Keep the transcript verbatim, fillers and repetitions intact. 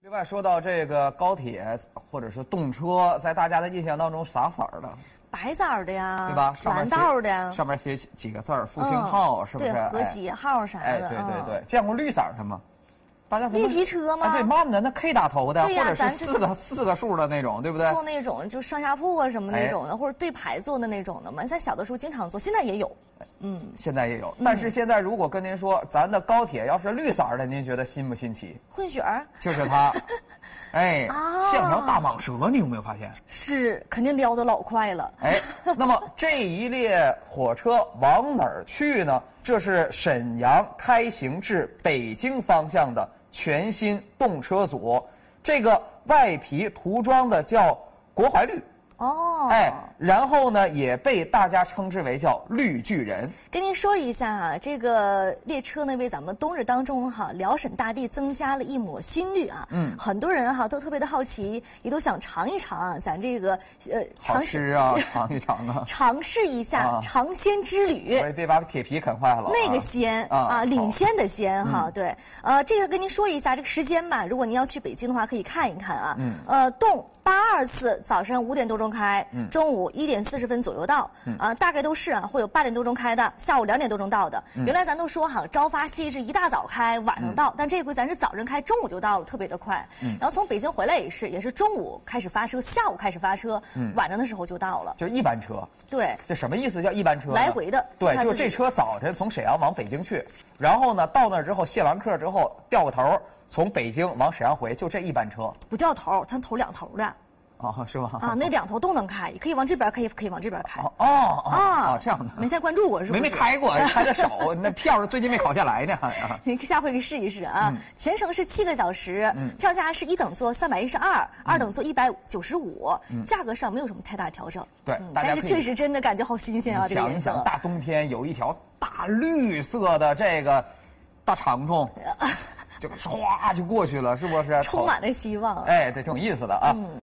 另外说到这个高铁或者是动车，在大家的印象当中啥色儿的？ 白色儿的呀， 对吧？上面蓝道的呀， 上面写几个字儿，复兴号、嗯、是不是？ 对，和谐号啥的。 哎，对对对，嗯、见过绿色的吗？大家绿皮车吗？ 哎，对，慢的那 K 打头的， 或者是四个四个数的那种，对不对？ 坐那种就上下铺啊什么那种的，哎、或者对排坐的那种的嘛。咱小的时候经常坐，现在也有。嗯， 现在也有。但是现在如果跟您说，咱的高铁要是绿色的，您觉得新不新奇？ 混血儿。 就是它。哎，啊、像条大蟒蛇，你有没有发现？ 是，肯定撩得老快了。 哎，那么这一列火车往哪儿去呢？这是沈阳开行至北京方向的全新动车组，这个外皮涂装的叫国怀绿。哦，哎，然后呢，也被大家称之为叫绿巨人。 跟您说一下啊，这个列车呢为咱们冬日当中哈辽沈大地增加了一抹新绿啊。嗯，很多人哈都特别的好奇，也都想尝一尝啊，咱这个呃好吃啊，尝一尝啊， 尝试一下、啊、尝鲜之旅。 我也别把铁皮啃坏了。 那个鲜啊，啊领先的鲜哈，嗯、对，呃，这个跟您说一下这个时间吧。如果您要去北京的话，可以看一看啊。嗯，呃，动八二次早上五点多钟开，嗯、中午一点四十分左右到，嗯、啊，大概都是啊，会有八点多钟开的，下午两点多钟到的。嗯、原来咱都说哈，朝发夕至一大早开，晚上到，嗯、但这回咱是早上开，中午就到了，特别的快。嗯、然后从北京回来也是，也是中午开始发车，下午开始发车，嗯、晚上的时候就到了。 就一班车。 对。 这什么意思？叫一班车？ 来回的。 对，就是这车早晨从沈阳往北京去，然后呢到那儿之后卸完课之后掉个头，从北京往沈阳回，就这一班车。 不掉头，它头两头的。 哦，是吗？ 啊，那两头都能开，可以往这边，可以可以往这边开。 哦哦啊，这样的。 没太关注过是不是？ 没没开过，开的少。那票最近没考下来呢。 你下回可以试一试啊。嗯、全程是七个小时，嗯、票价是一等座三百一十二，二等座一百九十五，价格上没有什么太大调整。 对， 嗯、 大家但是确实真的感觉好新鲜啊！这个想一想，大冬天有一条大绿色的这个大长虫。就唰就过去了，是不是？ 充满了希望。 哎，对，挺有意思的啊。嗯